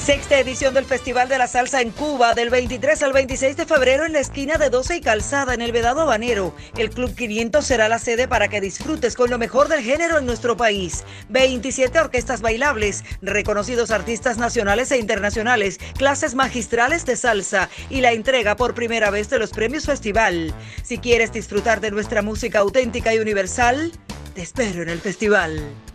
Sexta edición del Festival de la Salsa en Cuba, del 23 al 26 de febrero en la esquina de 12 y Calzada, en el Vedado Habanero. El Club 500 será la sede para que disfrutes con lo mejor del género en nuestro país. 27 orquestas bailables, reconocidos artistas nacionales e internacionales, clases magistrales de salsa y la entrega por primera vez de los premios Festival. Si quieres disfrutar de nuestra música auténtica y universal, te espero en el festival.